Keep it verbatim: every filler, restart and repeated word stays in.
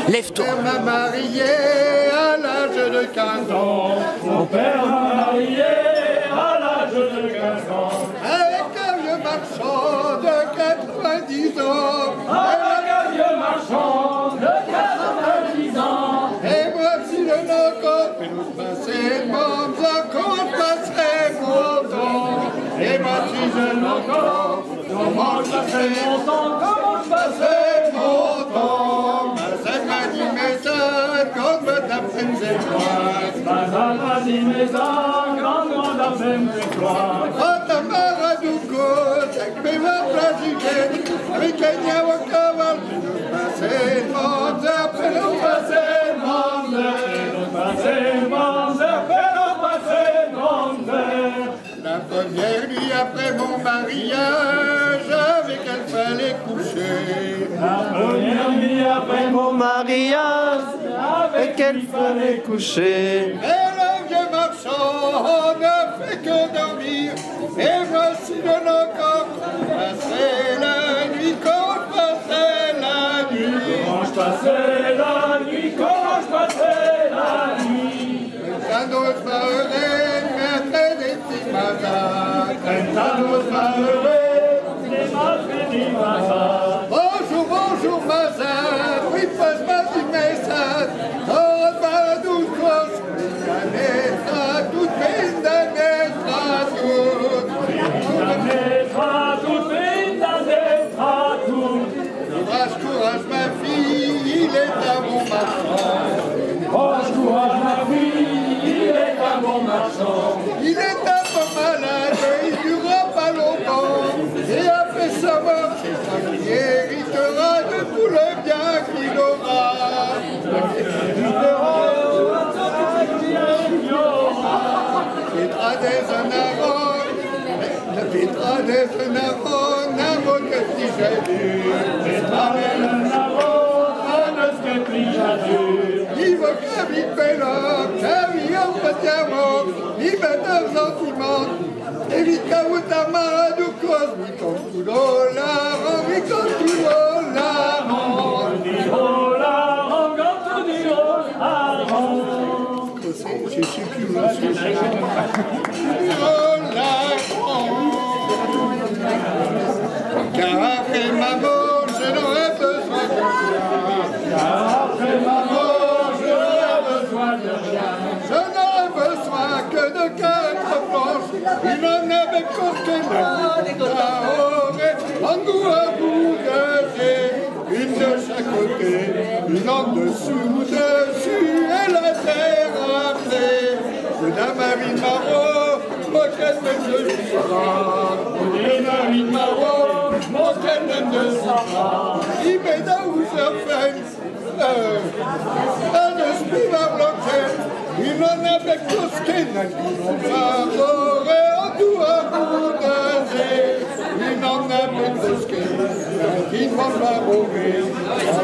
Lève-toi. Mon père m'a marié à l'âge de quinze ans. Mon père m'a marié à l'âge de quinze ans. Avec un vieux marchand de quatre-vingt-dix ans. Avec un vieux marchand de quatre-vingt-dix ans. Et moi si je n'encore plus nous passer de bons encore je passerai mon temps. Et moi si je n'encore comment je passerai mon temps, comment je passerai mon temps. Ma sœur m'a dit mes sœurs quand me t'appelles c'est toi. Ma sœur m'a dit mes sœurs quand me t'appelles c'est toi. Quand ta mère a du coup, c'est que mes mains plagiques, avec un yaoua cavale, nous passer de bons après nous passer de bons La première nuit après mon mariage, avec elle fallait coucher. La première nuit après mon mariage, avec elle fallait coucher. Et le vieux marchand ne fait que dormir. Et voici de nos corps passer la nuit, quand je passais la nuit. Quand je passais la nuit, quand je passais la nuit. Un autre m'a heureux, mais des petits matins. Un autre m'a heureux, des masques des matins. Bonjour, bonjour, Mazin, oui, passe-moi du message. Oh, bah, nous, cloche, la naîtra toute, une la naîtra toute. La naîtra toute, une la naîtra toute. Courage, courage, ma fille, il est un bon marchand. Courage, courage, ma fille, il est un bon marchand. Il est un peu malade, il ne durera pas longtemps. Et après sa mort, c'est ça qui héritera de tout le bien qu'il aura. Petra des Anavon, la Petra des Anavon, Navo que si j'ai vu. Petra des Anavon, que si j'ai vu. Il veut qu'à vite pélo, qu'à vie en patiemment, il met un sentiment. Et vite qu'à vous ta marre du cause, mi con tu dollaro, mi con tu dollaro. Je suis plus là, je suis car après ma mort, je n'aurai besoin de rien. Car après ma mort, je n'aurai besoin de rien. Je n'aurai besoin que de quatre planches, une en avec coquette, un goût à bout de jet, une de chaque côté, une en dessous, dessus, et la terre après. Je donne ma vie de marron, moquette de je suis et ma vie de marron, moquette de sang. Il m'est dans où je fais, un esprit va bloquer. Il en avec tout ce qu'il n'a dit, et en tout à bout de jet. Il en avec tout ce qu'il n'a dit, il va pas mourir.